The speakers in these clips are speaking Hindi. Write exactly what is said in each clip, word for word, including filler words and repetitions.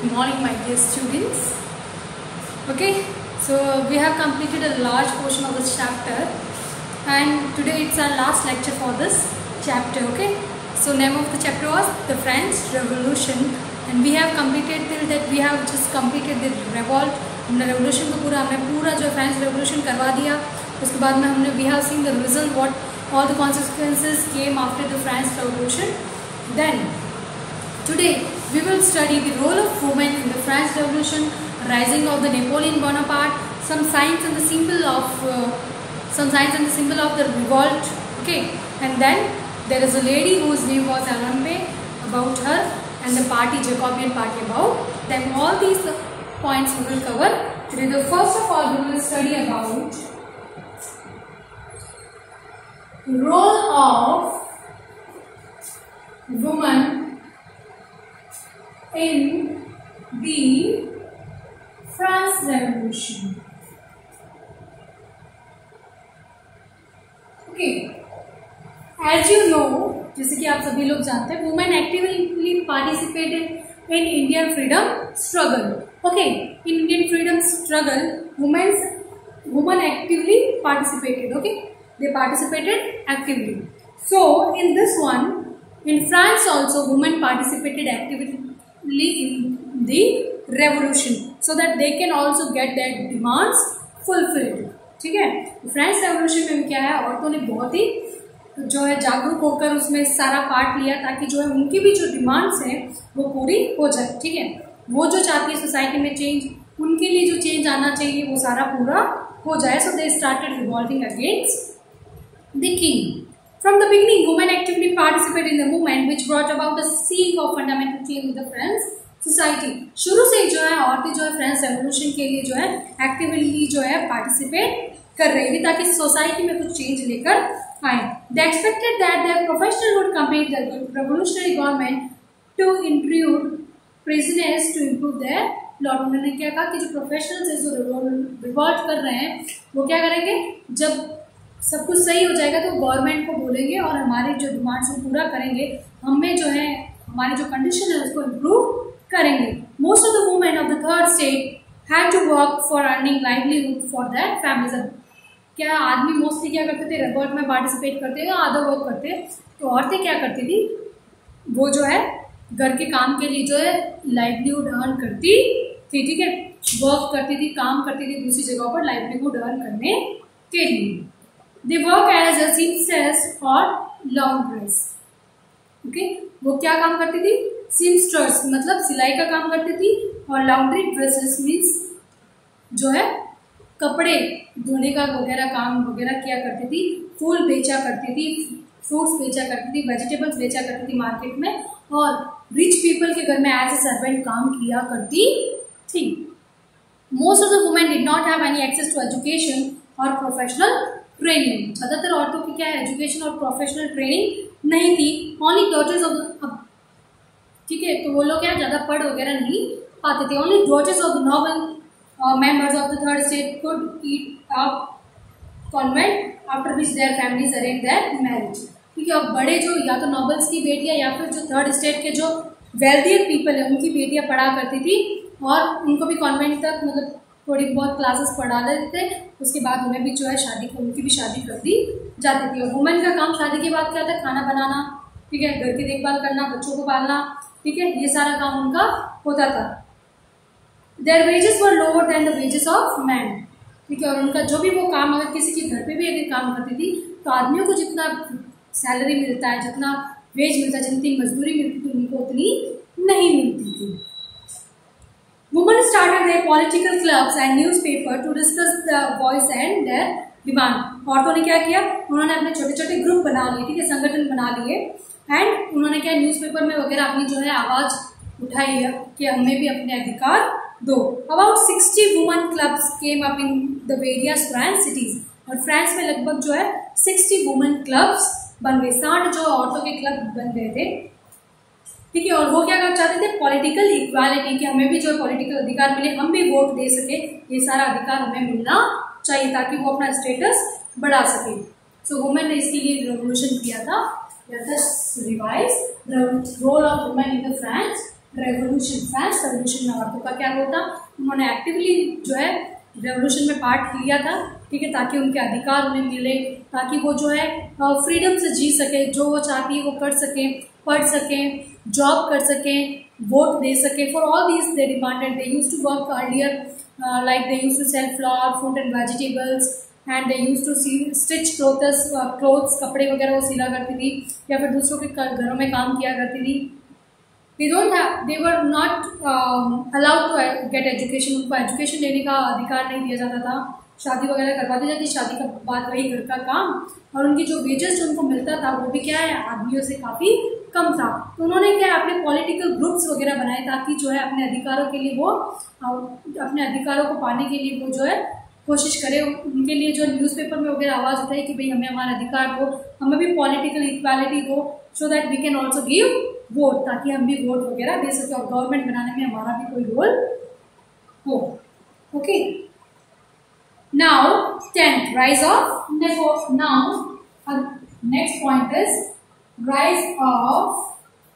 Good morning, my dear students. Okay, so we have completed a large portion of this chapter, and today it's our last lecture for this chapter. Okay, so name of the chapter was the French Revolution, and we have completed till that we have just completed the revolt. हमने revolution को पूरा हमने पूरा जो French Revolution करवा दिया. उसके बाद में हमने we have seen the result, what all the consequences came after the French Revolution. Then today we will study the role of women in the French Revolution, rising of the Napoleon Bonaparte, some signs and the symbol of uh, some signs and the symbol of the revolt. Okay, and then there is a lady whose name was Arambe, about her, and the party Jacobean Party about them. All these points we will cover today. The first of all we will study about role of woman in the France Revolution. Okay, as you know, जैसे कि आप सभी लोग जानते हैं, women actively participated in Indian freedom struggle. Okay, in Indian freedom struggle, women's women actively participated. Okay, they participated actively. So in this one, in France also, women participated actively in the revolution, so that they can also get their demands fulfilled. ठीक है, फ्रेंच रेवोल्यूशन में क्या है, औरतों ने बहुत ही जो है जागरूक होकर उसमें सारा पार्ट लिया, ताकि जो है उनकी भी जो डिमांड्स हैं वो पूरी हो जाए. ठीक है, वो जो चाहती है सोसाइटी में चेंज, उनके लिए जो चेंज आना चाहिए वो सारा पूरा हो जाए. So they started revolting against the king. From the beginning, women actively participated in the movement which brought about a sea of fundamental change in the French society. शुरू से जो है औरतें जो है फ्रेंच रेवोल्यूशन के लिए जो है एक्टिवली जो है पार्टिसिपेट कर रही थी, ताकि सोसाइटी में कुछ चेंज लेकर आए. They expected that their professionals would complete the revolutionary government to include prisoners to improve their lot. उन्होंने क्या कहा कि जो प्रोफेशनल्स है जो रिवॉल्ट कर रहे हैं वो क्या करेंगे, जब सब कुछ सही हो जाएगा तो गवर्नमेंट को बोलेंगे और हमारे जो डिमांड्स को पूरा करेंगे, हमें जो है हमारी जो कंडीशन है उसको इम्प्रूव करेंगे. Most of the women of the third state had to work for earning livelihood for their families. क्या आदमी मोस्टली क्या करते थे, रिवॉल्ट में पार्टिसिपेट करते या अदर वर्क करते, तो औरतें क्या करती थी, वो जो है घर के काम के लिए जो है लाइवलीहुड अर्न करती थी. ठीक है, वर्क करती थी, काम करती थी दूसरी जगहों पर लाइवलीहुड अर्न करने के लिए. They work as a seamstress or laundress. Okay, वो क्या काम करती थी, seamstress मतलब सिलाई का काम करती थी, और laundry dresses means जो है कपड़े धोने का वगैरह काम वगैरह किया करती थी. फूल बेचा करती थी, फ्रूट्स बेचा करती थी, वेजिटेबल्स बेचा करती थी मार्केट में, और रिच पीपल के घर में एज ए सर्वेंट काम किया करती थी. Most of the women did not have any access to education or professional training. ज्यादातर औरतों की क्या है, एजुकेशन और प्रोफेशनल ट्रेनिंग नहीं थी. ओनली डॉटर्स ऑफ, ठीक है, तो वो लोग क्या ज्यादा पढ़ वगैरह नहीं पाते थे. Only daughters of noble members of the third state could eat up convent after which their families arrange their marriage. ठीक है, और बड़े जो या तो नोबल्स की बेटियां या फिर जो थर्ड स्टेट के जो वेल्थियर पीपल है उनकी बेटियां पढ़ा करती थी, और उनको भी कॉन्वेंट तक मतलब थोड़ी बहुत क्लासेस पढ़ा देते थे. उसके बाद उन्हें भी जो है शादी उनकी भी शादी कर दी जाती थी. और वुमेन का काम शादी के बाद क्या था, खाना बनाना, ठीक है, घर की देखभाल करना, बच्चों को पालना, ठीक है, ये सारा काम उनका होता था. Their wages were lower than the wages of man. ठीक है, और उनका जो भी वो काम, अगर किसी के घर पे भी अगर काम करती थी तो आदमियों को जितना सैलरी मिलता है, जितना वेज मिलता है, जितनी मजदूरी मिलती थी, उनको उतनी नहीं मिलती थी. Women started their political clubs and newspaper to discuss the voice and their demand. औरतों ने क्या किया, उन्होंने अपने छोटे छोटे ग्रुप बना लिए, ठीक है, संगठन बना लिए, एंड उन्होंने क्या न्यूज़पेपर में वगैरह अपनी जो है आवाज उठाई है कि हमें भी अपने अधिकार दो. About sixty women clubs came up in the various French cities. और फ्रांस में लगभग जो है sixty women clubs बन गए, साठ जो औरतों के क्लब बन गए थे. ठीक है, और वो क्या कर चाहते थे, पॉलिटिकल इक्वालिटी, कि हमें भी जो पॉलिटिकल अधिकार मिले, हम भी वोट दे सके, ये सारा अधिकार हमें मिलना चाहिए ताकि वो अपना स्टेटस बढ़ा सके. सो वुमेन ने इसके लिए रेवोल्यूशन किया था. Let us revise the role of women in the French revolution, France revolution में औरतों का क्या होता, उन्होंने एक्टिवली जो है रेवोल्यूशन में पार्ट लिया था, ठीक है, ताकि उनके अधिकार उन्हें मिले, ताकि वो जो है फ्रीडम से जी सके, जो वो चाहती है वो कर सके, पढ़ सकें, जॉब कर सकें, वोट दे सके। For all these they demanded, they used to work earlier, like they used to sell flower, fruit and vegetables, and they used to see stitch clothes, clothes कपड़े वगैरह वो सिला करती थी, या फिर दूसरों के घरों में काम किया करती थी। They don't have, they were not um, allowed to get education, उनको एजुकेशन लेने का अधिकार नहीं दिया जाता था, शादी वगैरह करवाती जाती, शादी के बाद वही घर का काम, और उनकी जो वेजेस जो उनको मिलता था वो भी क्या है आदमियों से काफ़ी कम था। तो उन्होंने क्या अपने पॉलिटिकल ग्रुप्स वगैरह बनाए ताकि जो है अपने अधिकारों के लिए वो अपने अधिकारों को पाने के लिए वो जो है कोशिश करे, उनके लिए जो न्यूज़पेपर में वगैरह आवाज़ उठाए कि भाई हमें हमारा अधिकार दो, हमें भी पॉलिटिकल इक्वालिटी दो, so that we can also give vote, ताकि हम भी वोट वगैरह दे सके और गवर्नमेंट बनाने में हमारा भी कोई रोल हो। Okay, now tenth, rise of Napoleon. Now next point is rise of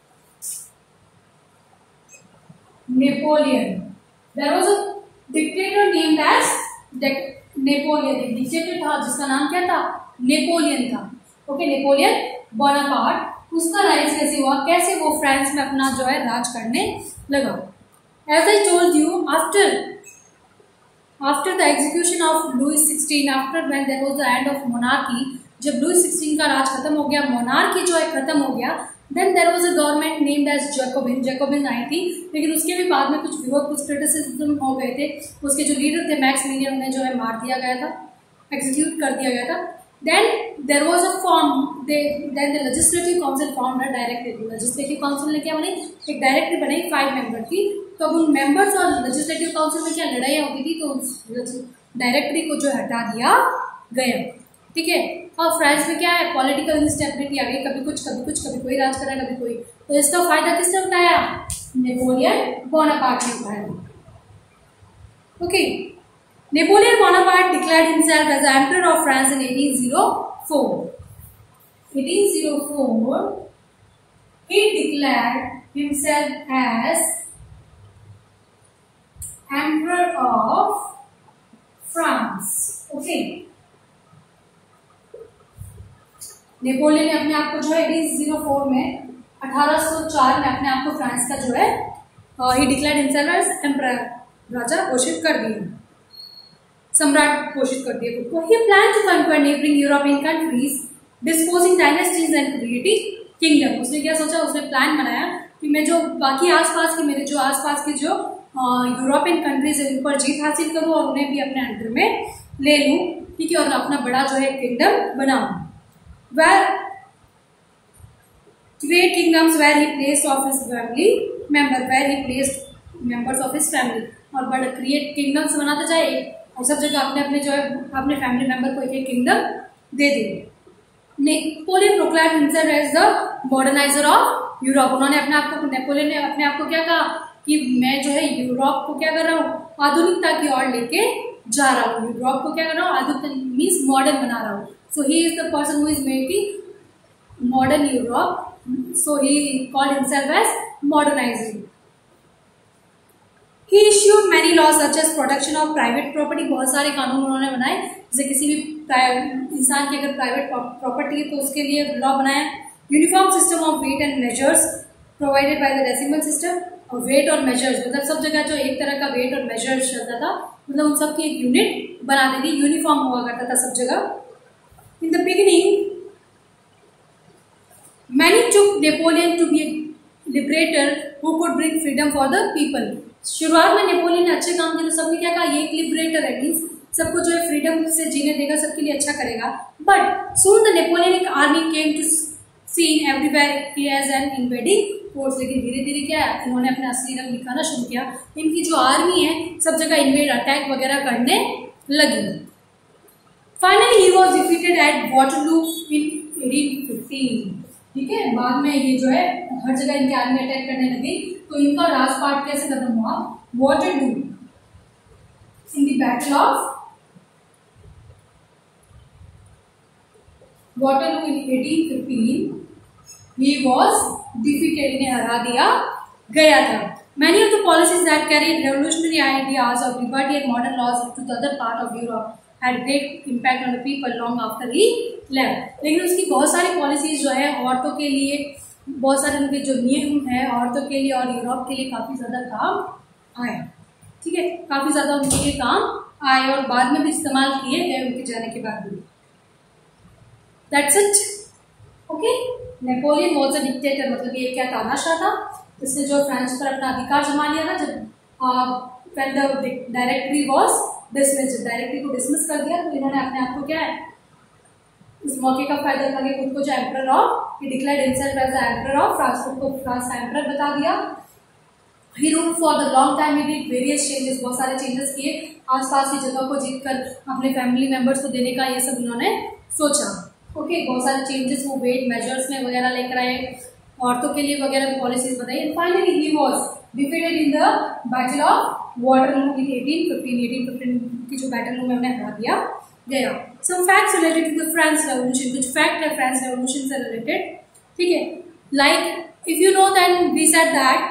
Napoleon. There was a dictator named as Napoleon, एक डिक्टेटर था जिसका नाम क्या था, नेपोलियन था। ओके, नेपोलियन बोनापार्ट, उसका राइज कैसे हुआ, कैसे वो फ्रांस में अपना जो है राज करने लगा। As I told you, after after the execution of Louis sixteen, after when there was the end of monarchy, जब लुइस सिक्सटीन का राज खत्म हो गया, मोनार्की जो है खत्म हो गया, then there was a government named as Jacobin. Jacobin आई थी, लेकिन उसके भी बाद में कुछ विरोध, कुछ क्रिटिसिज्म हो गए थे। उसके जो लीडर थे मैक्सिमिलियन, उन्हें जो है मार दिया गया था, एग्जीक्यूट कर दिया गया था। Then there was a form, they then the legislative council formed a directive. Legislative council ने क्या बनाई, एक डायरेक्टिव बनाई फाइव मेंबर की। तो उन मेंबर्स और लेजिस्लेटिव काउंसिल में क्या लड़ाई होती थी, तो उस डायरेक्टरी को जो हटा दिया गया, ठीक है। और फ्रांस में क्या है, पॉलिटिकल इंस्टेबिलिटी आ गई, कभी कुछ कभी कुछ कभी कोई राज करा कभी कोई। तो इसका फायदा किसने उठाया, नेपोलियन बोनापार्ट ने उठाया। Okay, Napoleon Bonaparte declared himself as Emperor of France in eighteen oh four. eighteen oh four, he declared himself as Emperor of France. Okay. Napoleon ने अपने आप को जो है eighteen oh four में अठारह सौ चार में अपने आप को फ्रांस का जो है he declared himself as Emperor, राजा घोषित कर दिया, सम्राट घोषित कर दिया खुद को। He planned to conquer neighboring European countries, disposing dynasties and creating kingdom. उसने क्या सोचा, उसने प्लान बनाया कि मैं जो बाकी आसपास के मेरे जो आसपास के जो यूरोपियन कंट्रीज है उन पर जीत हासिल करूं और उन्हें भी अपने अंडर में ले लूं, ठीक है, और अपना बड़ा जो है किंगडम बनाऊं। Where create kingdoms where he placed of his family member, where he placed members of his family, और बड़ा क्रिएट किंगडम्स बनाता जाए और सब जगह अपने अपने जो है अपने फैमिली मेंबर को एक एक किंगडम दे दे। Napoleon proclaimed himself as the moderniser of Europe. उन्होंने अपने आप को, नेपोलियन ने अपने आप को क्या कहा कि मैं जो है यूरोप को क्या कर रहा हूँ, आधुनिकता की ओर लेके जा रहा हूँ, यूरोप को क्या कर रहा हूँ, आधुनिक मीन्स मॉडर्न बना रहा हूँ। So he is the person who is making modern Europe, so he called himself as modernising. He issued many laws such as protection of private property, बहुत सारे कानून उन्होंने बनाए, जैसे किसी भी इंसान की अगर प्राइवेट प्रॉपर्टी है तो उसके लिए लॉ बनाया। Uniform system of weight and measures provided by the decimal system, और वेट और मेजर्स मतलब सब जगह जो एक तरह का वेट और मेजर चलता था, मतलब उन सब की एक यूनिट बना दी थी, यूनिफॉर्म हुआ करता था सब जगह। In the beginning many took Napoleon to be liberator who could bring freedom for the people. शुरुआत में नेपोलियन ने अच्छे काम किए, सबने क्या कहा, ये एक लिबरेटर है, मीन्स सबको जो है फ्रीडम से जीने देगा, सबके लिए अच्छा करेगा। But soon the Napoleonic army came to scene everywhere as an invading force. लेकिन धीरे धीरे क्या है, इन्होंने अपना असली रंग दिखाना शुरू किया, इनकी जो आर्मी है सब जगह इन्वेड अटैक वगैरह करने लगी। Finally he was defeated at Waterloo in eighteen fifteen, ठीक है। बाद में ये जो है हर जगह इनकी आर्मी अटैक करने लगी, तो इनका राजपाट कैसे खत्म हुआ, Waterloo in the battle of Waterloo in eighteen fifteen he was defeated, इन्हें हरा दिया गया था। Many of the policies that carried revolutionary ideas of liberty and modern laws to the other part of Europe had great impact on the people long after he left. लेकिन उसकी बहुत सारी पॉलिसीज जो है औरतों के लिए, बहुत सारे उनके जो नियम है औरतों के लिए और यूरोप के लिए काफी ज्यादा काम आए। ठीक है, काफी ज्यादा उनके लिए काम आए और बाद में भी इस्तेमाल किए गए उनके जाने के बाद भी। That's it. Okay, Napoleon was a dictator, मतलब ये क्या तानाशाह था, इसने जो फ्रांस पर अपना अधिकार जमा लिया था जब when the directory was dismissed, directory को डिसमिस कर दिया, तो इन्होंने अपने आप को क्या है इस मौके का फायदा उठा के खुद को जो emperor of, he declared himself as the emperor of France, खुद को फ्रांस का एम्परर बता दिया। He ruled for the long time, he did various changes, बहुत सारे चेंजेस किए, आसपास की जगह को जीतकर अपने फैमिली मेंबर्स को देने का ये सब इन्होंने सोचा। ओके okay, बहुत सारे चेंजेस वो वेट मेजर्स में वगैरह लेकर आए, औरतों के लिए वगैरह भी पॉलिसीज बताई। And finally he was defeated in the battle of Waterloo in eighteen fifteen, eighteen fifteen की जो बैटल में उन्हें हरा दिया गया। Some facts related to the French revolution, कुछ फैक्ट है फ्रेंच रेवोल्यूशन से रिलेटेड। ठीक है, like if you know then we said that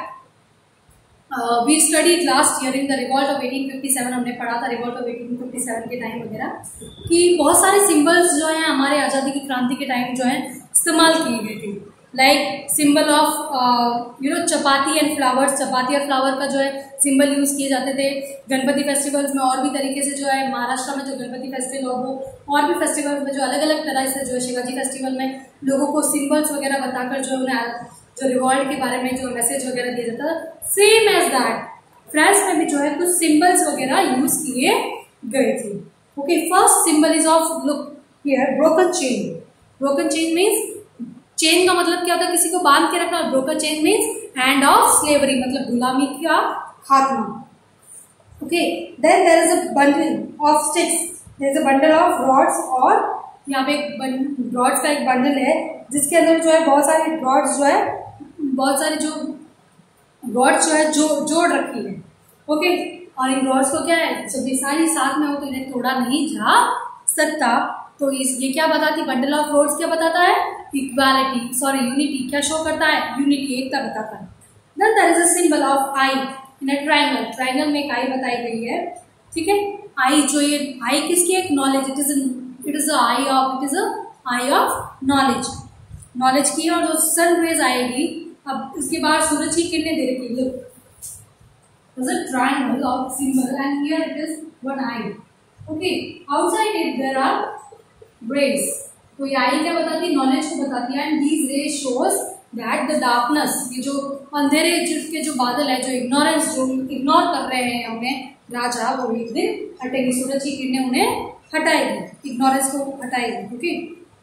we studied last year in the revolt of eighteen fifty seven, हमने पढ़ा था revolt of eighteen fifty seven के टाइम वगैरह कि बहुत सारे सिंबल्स जो हैं हमारे आज़ादी की क्रांति के टाइम जो है इस्तेमाल किए गए थे। Like symbol of you know chapati and flowers, चपाती और फ्लावर का जो है सिंबल यूज किए जाते थे गणपति फेस्टिवल्स में, और भी तरीके से जो है महाराष्ट्र में जो गणपति फेस्टिवल हो, और भी फेस्टिवल्स में जो अलग अलग तरह से जो है शिवाजी फेस्टिवल में लोगों को सिंबल्स वगैरह बताकर जो उन्हें जो रिवॉल्ट के बारे में जो मैसेज वगैरह दिया जाता था, सेम एज दैट फ्रांस में भी जो है कुछ सिंबल्स वगैरह यूज किए गए थे। Okay, first symbol is of look here broken chain. Broken chain means, chain का मतलब क्या होता है किसी को बांध के रखना, और broken chain means hand of slavery, मतलब गुलामी का खात्मा। Okay, then there is a bundle of sticks, there is a bundle of rods, और यहाँ पे रॉड्स का एक बंडल है जिसके अंदर जो है बहुत सारी रॉड्स जो है बहुत सारी जो रॉड्स जो है जो जोड़ रखी है। ओके, और इन रॉड्स को क्या है जब ये सारी साथ में हो तो इन्हें तोड़ा नहीं जा सकता। तो इस ये क्या बताती, बंडल ऑफ रॉड्स क्या बताता है, इक्वालिटी, सॉरी यूनिटी, क्या शो करता है, यूनिटी, एकता बताता है। Then there is a symbol of eye in a triangle, triangle में एक आई बताई गई है। ठीक है, आई जो ये आई किसकी, एक knowledge, it is it is the eye of it is a eye of knowledge, knowledge की, और जो सन रेज आएगी, अब इसके बाद सूरज की किरणें दे रखी है, there's a triangle of symbol and here it is one eye. Okay, outside it there are rays. तो ये आई क्या बताती है, नॉलेज को बताती है। And these rays shows that the darkness, ये जो अंधेरे जिसके जो बादल है, जो इग्नोरेंस, जो इग्नोर कर रहे हैं हमें राजा, वो एक दिन हटेगी, सूरज की किरणें उन्हें हटाएगी, इग्नोरेंस को हटाएगी। Okay,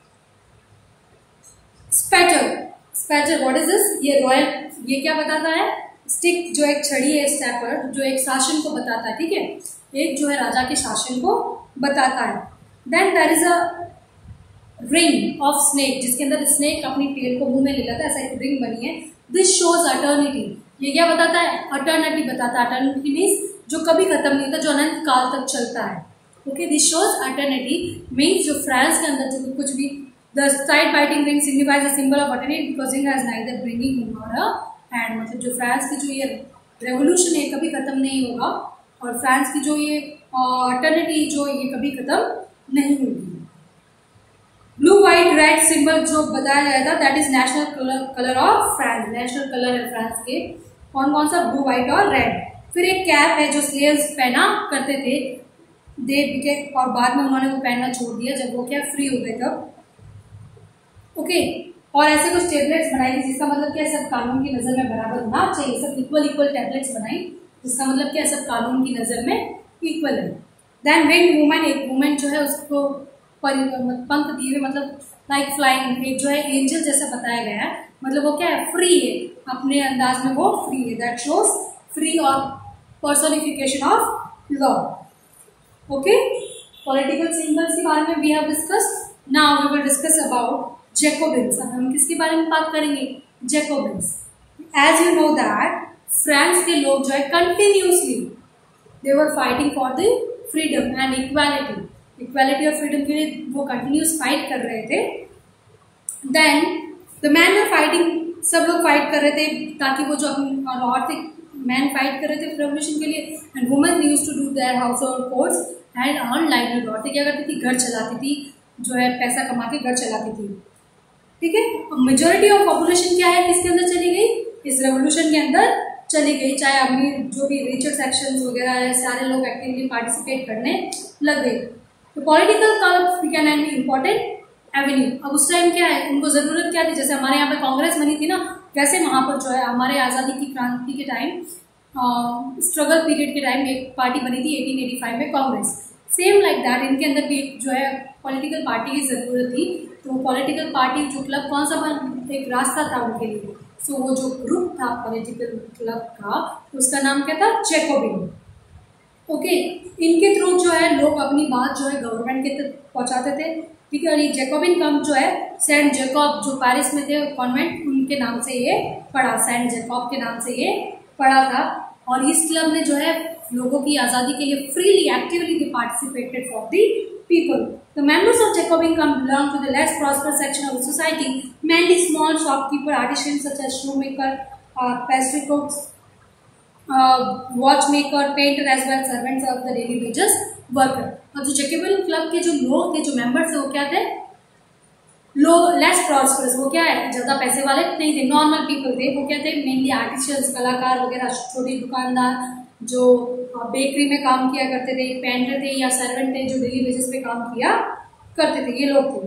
sceptre, sceptre what is this, ये रॉयल, ये क्या बताता है, स्टिक जो एक छड़ी है, स्टैपर जो एक शासन को बताता है। ठीक है, एक जो है राजा के शासन को बताता है। Then there is a ring of snake, जिसके अंदर स्नेक अपनी टेल को मुंह में ले लेता है, ऐसा एक रिंग बनी है। दिस शोज अटर्निटी, ये क्या बताता है, अटर्निटी बताता है। अटर्निटी मीन्स जो कभी खत्म नहीं होता, जो अनंत काल तक चलता है। Okay, this shows eternity means जो फ्रांस के अंदर जो कुछ भी, the side biting ring signifies the symbol of eternity because it has neither bringing nor a end, मतलब जो फ्रांस की जो ये रेवोल्यूशन है कभी खत्म नहीं होगा, और फ्रांस की जो ये अटर्निटी जो ये कभी खत्म नहीं होगी। ब्लू व्हाइट रेड सिंबल जो बताया गया था, that is national colour colour of France, national colour है फ्रांस के, कौन कौन सा, ब्लू व्हाइट और रेड। फिर एक कैप है जो स्लेव्स पहना करते थे, दे बिके, और बाद में उन्होंने वो पहनना छोड़ दिया जब वो क्या फ्री हो गए तब। ओके, और ऐसे कुछ टेबलेट्स बनाई थी, जिसका मतलब क्या, सब कानून की नजर में बराबर होना चाहिए, सब इक्वल इक्वल टेबलेट्स बनाई, जिसका मतलब क्या, सब कानून की नजर में इक्वल है। देन विंग वुमेन, एक वुमेन जो है उसको पंख दिए हुए, मतलब लाइक फ्लाइंग, एक जो है एंजल जैसा बताया गया है, मतलब वो क्या है, फ्री है, अपने अंदाज में वो फ्री है। दैट शोज फ्री और personification of law. Okay, political symbols के बारे में we have discussed. Now we will discuss about Jacobins. अब हम किसके बारे में बात करेंगे, Jacobins. As you know that France के लोग जो है continuously they were fighting for the freedom and equality, equality और फ्रीडम के लिए वो कंटिन्यूस फाइट कर रहे थे। Then the man were fighting सब लोग फाइट कर रहे थे ताकि वो जो अपनी और थे मैन फाइट कर रहे थे रेवोल्यूशन के लिए, and women used to do their household chores and earn livelihood. औरतें क्या करती थी, घर चलाती थी, जो है पैसा कमा के घर चलाती थी। ठीक है, मेजोरिटी ऑफ पॉपुलेशन क्या है किसके अंदर चली गई, इस रेवोल्यूशन के अंदर चली गई। चाहे अमीर जो भी रिचर सेक्शंस वगैरह है सारे लोग एक्टिवली पार्टिसिपेट करने लग गए। तो पॉलिटिकल कल्प बिकैन एन इम्पोर्टेंट एवेन्यू। अब उस टाइम क्या है, उनको जरूरत क्या थी, जैसे हमारे यहाँ पे कांग्रेस बनी थी ना, वैसे वहां पर जो है हमारे आज़ादी की क्रांति के टाइम स्ट्रगल पीरियड के टाइम एक पार्टी बनी थी अठारह सौ पचासी में, कांग्रेस। सेम लाइक दैट इनके अंदर भी जो है पॉलिटिकल पार्टी की जरूरत थी। तो पॉलिटिकल पार्टी जो क्लब कौन सा बन, एक रास्ता था उनके लिए। सो so, वो जो ग्रुप था पॉलिटिकल क्लब का, उसका नाम क्या था, जैकोबिन। ओके, इनके थ्रू जो है लोग अपनी बात जो है गवर्नमेंट के तक पहुंचाते थे। ठीक है, और ये जैकोबिन क्लब जो है सेंट जैकब जो पेरिस में थे कॉन्वेंट, उनके नाम से ये पड़ा, सेंट जैकब के नाम से ये पड़ा था। और इस क्लब ने जो है लोगों की आज़ादी के लिए freely actively they participated for the people. The members of Jacobin club belong to the less prosperous section of the society, mainly small shopkeeper, artisans such as shoemaker, uh, pastry cooks, uh, watchmaker, painter, as well as servants of the daily wages worker. और जो जैकोबिन क्लब के जो लोग थे, जो मेंबर्स थे, वो क्या थे, लोग लेस प्रॉस्परस, वो क्या है ज्यादा पैसे वाले नहीं थे, नॉर्मल पीपल थे। वो क्या थे, मेनली आर्टिस्टियंस, कलाकार वगैरह, छोटे दुकानदार जो बेकरी में काम किया करते थे, पेंटर थे या सर्वेंट थे जो डेली बेसिस पे काम किया करते थे, ये लोग थे।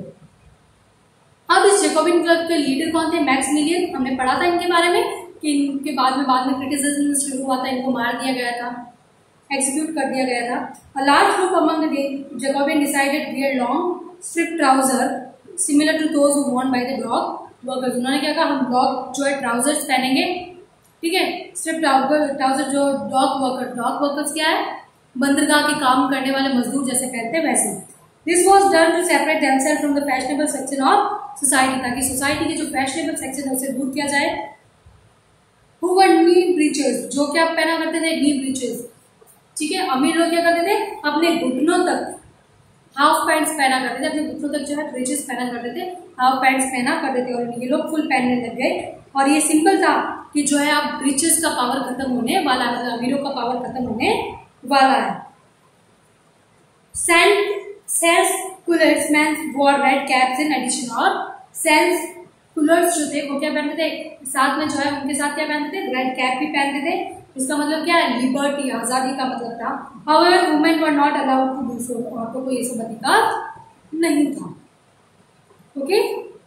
अब इस जैकोबिन क्लब के लीडर कौन थे, मैक्सिमिलियन। हमने पढ़ा था इनके बारे में कि इनके बाद में बाद में क्रिटिसिज्म शुरू हुआ था, इनको मार दिया गया था, एक्सिक्यूट कर दिया गया था। A large group among the Jacobin decided wear long strip trouser similar to those who worn by the dock workers. उन्होंने क्या कहा, हम डॉग जो है ट्राउजर्स पहनेंगे। ठीक है, स्ट्रिप ट्राउजर जो डॉग वर्कर, डॉग वर्कर्स क्या है, बंदरगाह के काम करने वाले मजदूर जैसे पहनते हैं वैसे। This was done to separate themselves from the fashionable section of society, ताकि सोसाइटी के जो फैशनेबल सेक्शन है उसे दूर किया जाए। हु वर नी ब्रीचर्स, जो क्या पहना करते थे, नी ब्रीचर्स। ठीक है, अमीर लोग क्या करते थे, अपने घुटनों तक हाफ पैंट्स पहना करते थे, अपने घुटनों तक जो है ब्रीचेस पहना करते थे, हाफ पैंट्स पहना करते थे, और ये लोग फुल पहनने लग गए। और ये सिंपल था कि जो है अब ब्रीचेस का पावर खत्म होने वाला है, अमीरों का पावर खत्म होने वाला है। Saint sans culottes men wore red caps in addition, और सेल्स कुलर्स जो थे वो क्या पहनते थे, साथ में जो है उनके साथ क्या पहनते थे, रेड कैप भी पहनते थे। इसका मतलब क्या है, लिबर्टी, आजादी का मतलब था। However women were not allowed to do so, औरतों को ये सब अधिकार नहीं था। Okay,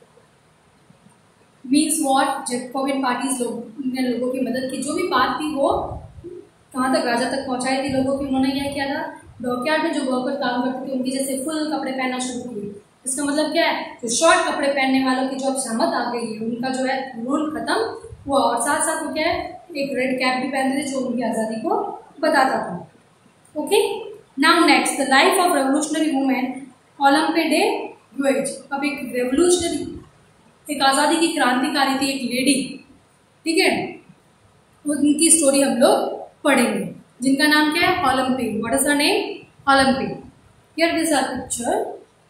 means what, Jacobin parties लोग ने लोगों की मदद की, जो भी बात थी वो कहाँ तक, राजा तक पहुंचाई थी लोगों की। उन्होंने क्या किया था, डॉकयार्ड में जो वर्कर काम करते थे उनके जैसे फुल कपड़े पहनना शुरू किए। इसका मतलब क्या है, जो शॉर्ट कपड़े पहनने वालों की जो अब सहमत आ गई है, उनका जो है रूल खत्म हुआ। और साथ साथ वो क्या है, एक रेड कैप भी पहनते थे जो उनकी आजादी को बताता था। Okay, now next, the life of revolutionary women Olympe de Gouges. अब एक रेवोल्यूशनरी, एक आजादी की क्रांतिकारी थी, एक लेडी। ठीक है, उनकी स्टोरी हम लोग पढ़ेंगे, जिनका नाम क्या है, Olympe. What is her name, Olympe. Here this are picture.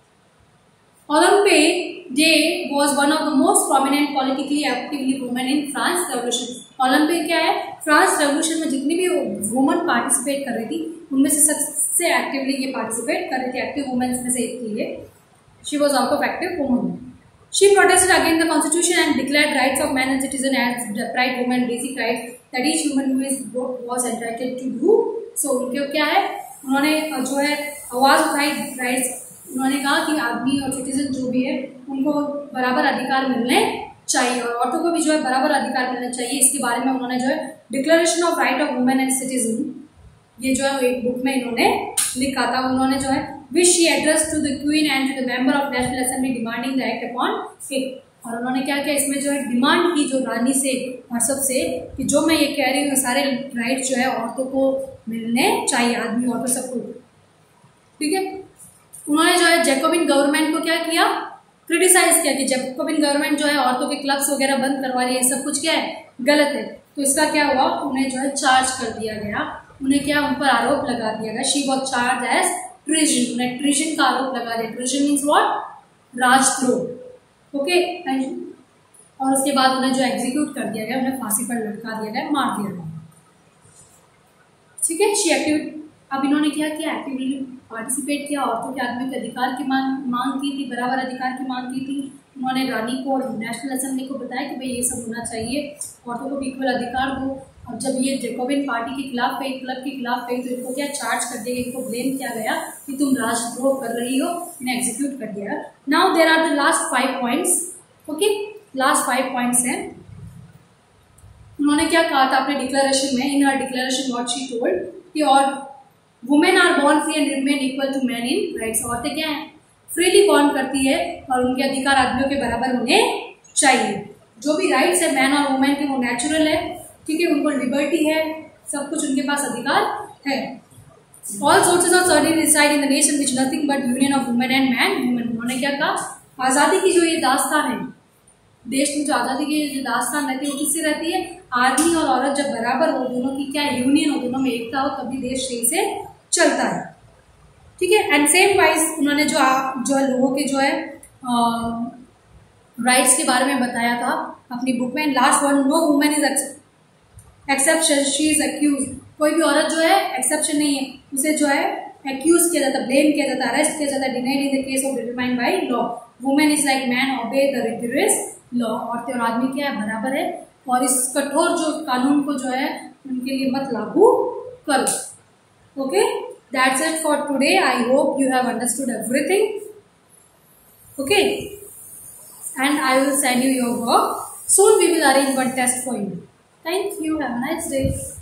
Olympe de was one of the most prominent politically actively women in France revolution. Olympe क्या है, फ्रांस रेवोल्यूशन में जितनी भी वुमन पार्टिसिपेट कर रही थी उनमें से सबसे एक्टिवली ये पार्टिसिपेट कर रही थी, एक्टिव वुमेन्स में से एक थी ये। She was out of active woman. She protested against the constitution and declared rights of man and citizen as the right woman basic rights that each human is was entitled to do. So उनके क्या है, उन्होंने जो है आवाज उठाई, राइट्स। उन्होंने कहा कि आदमी और सिटीजन जो भी है उनको बराबर अधिकार मिलने चाहिए, और औरतों को भी जो है बराबर अधिकार मिलने चाहिए। इसके बारे में उन्होंने जो है declaration of right of women and citizen, ये जो है एक बुक में इन्होंने लिखा था। उन्होंने जो है which she address to the queen and to the member of national assembly demanding the act upon it. और उन्होंने क्या किया, इसमें जो है डिमांड की जो रानी से और सबसे कि जो मैं ये कह रही हूँ सारे राइट जो है औरतों को मिलने चाहिए, आदमी औरतों सबको। ठीक है, उन्होंने जो है जैकोबिन गवर्नमेंट को क्या किया, क्रिटिसाइज किया कि जैकोबिन गवर्नमेंट जो है औरतों के क्लब्स वगैरह बंद करवा रही है, सब कुछ क्या है, गलत है। तो इसका क्या हुआ, उन्हें जो है चार्ज कर दिया गया, उन्हें क्या उन पर आरोप लगा दिया गया। She was charge as treason, उन्हें ट्रिजन का आरोप लगा दिया। ट्रिजन मीन्स व्हाट, राजद्रोह। ओके, और उसके बाद उन्हें जो एग्जीक्यूट कर दिया गया, उन्हें फांसी पर लटका दिया गया, मार दिया गया। ठीक है, शी एक्टिव अब इन्होंने क्या किया, एक्टिवली पार्टिसिपेट किया, औरतों के आदमी के अधिकार की मांग मांग की थी, बराबर अधिकार की मांग की थी। उन्होंने रानी को और नेशनल असेंबली को बताया कि भाई ये सब होना चाहिए, औरतों को इक्वल अधिकार दो। और जब ये जैकोबिन पार्टी के खिलाफ गई, क्लब के खिलाफ गई, तो इनको क्या चार्ज कर दिया, इनको ब्लेम किया गया कि तुम राष्ट्रद्रोह कर रही हो, इन्हें एग्जीक्यूट कर दिया। Now there are the last five points. Okay, last five points हैं। उन्होंने क्या कहा था अपने डिक्लेरेशन में, in her declaration what she told कि और women are born free and remain equal to man in rights. औरतें क्या है, फ्रीली बॉर्न करती है और उनके अधिकार आदमियों के बराबर होने चाहिए। जो भी राइट्स है मैन और वुमेन के वो नेचुरल है, ठीक है, उनको लिबर्टी है, सब कुछ उनके पास अधिकार है। All sources of certainty reside in the nation which nothing but union of women and man women. उन्होंने क्या कहा, आज़ादी की जो ये दास्तान है, देश में जो आज़ादी की जो दास्तान रहती है वो किससे रहती है, आदमी और औरत जब बराबर हो, दोनों की क्या यूनियन हो, दोनों में एकता हो, तभी देश सही से चलता है। ठीक है, एंड सेम वाइज उन्होंने जो जो लोगों के जो है राइट्स के बारे में बताया था अपनी बुक में। Last one, no women is exception, she is accuse. कोई भी औरत जो है एक्सेप्शन नहीं है, उसे जो है एक्यूज किया जाता, ब्लेम किया जाता, अरेस्ट किया जाता, denied in the case of determined by law. Women is like man, obey the rigorous law. औरतें और आदमी क्या है, बराबर है, और इस कठोर जो कानून को जो है उनके लिए मत लागू करो। Okay, that's it for today. I hope you have understood everything. Okay, and I will send you your work soon. We will arrange one test for you. Thank you. Have a nice day.